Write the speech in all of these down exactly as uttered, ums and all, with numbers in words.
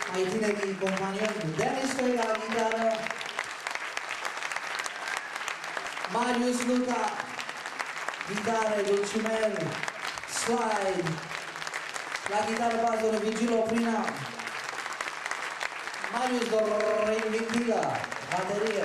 ai tinerii companioni, Denis Stoica la chitară, Marius Luca, chitară, Dulcimel, slide, la chitară bază, Vigil Oprina, Marius Dorin Vintiga, baterie.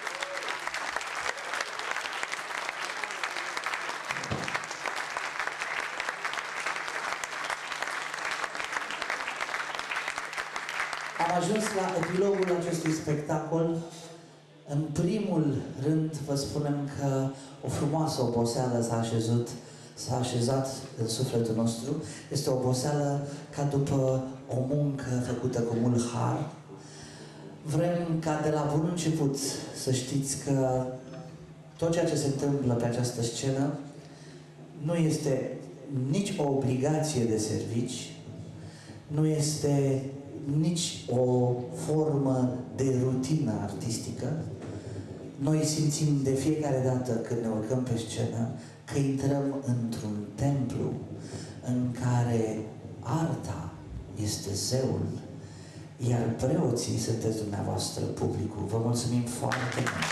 Am ajuns la epilogul acestui spectacol. În primul rând vă spunem că o frumoasă oboseală s-a așezut, s-a așezat în sufletul nostru. Este o oboseală ca după o muncă făcută cu mult har. Vrem ca de la bun început să știți că tot ceea ce se întâmplă pe această scenă nu este nici o obligație de servici, nu este nici o formă de rutină artistică. Noi simțim de fiecare dată când ne urcăm pe scenă că intrăm într-un templu în care arta este zeul, iar preoții sunteți dumneavoastră, publicul. Vă mulțumim foarte mult!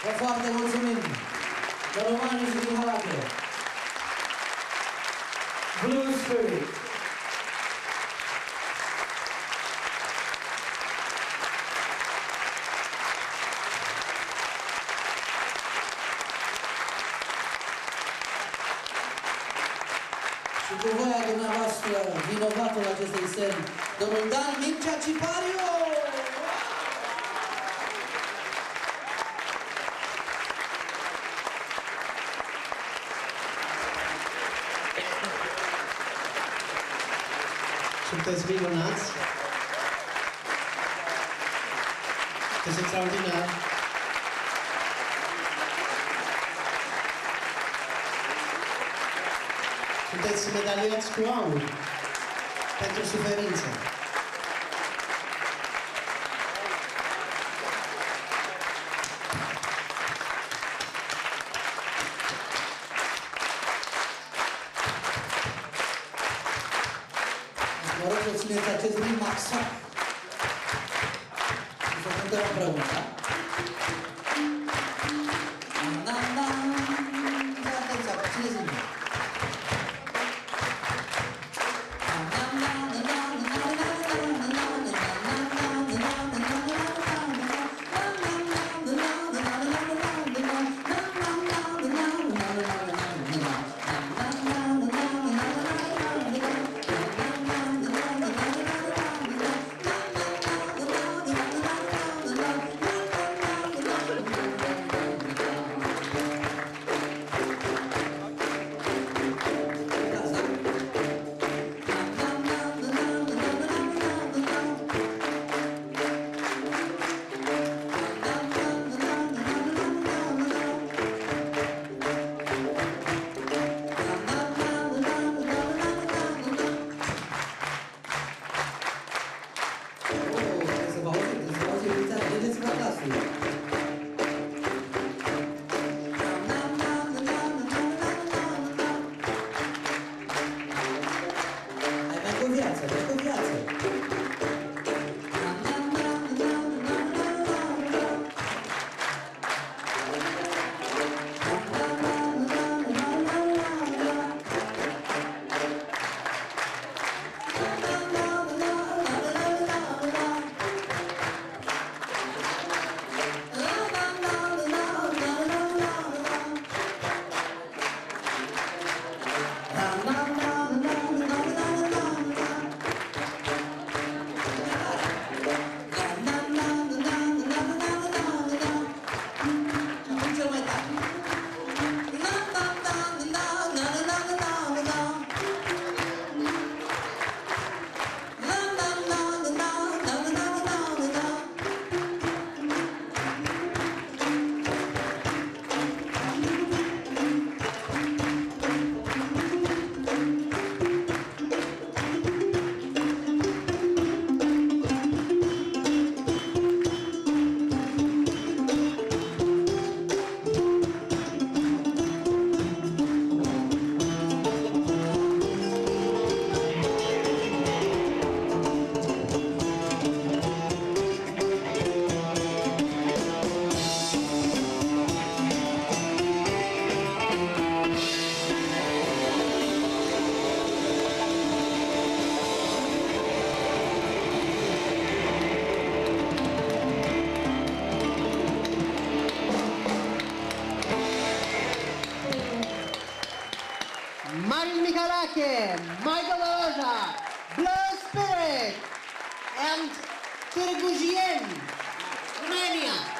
Vă foarte mulțumim! De Romani și din Halache. Blue Spirit. Și cu voia dumneavoastră, vinovatul acestei semn, domnul Dan Mircea Cipariu! Sunteți minunați, sunteți extraordinar. Sunteți medaliați cu aur pentru suferință. Vă rog să țineți acest ritm maxat și să cântăm împreună, da? Na, na, na, atenția, țineți-mi. Marin Mihalache, Michael Oroja, Blue Spirit, and Târgu Jieni, Romania.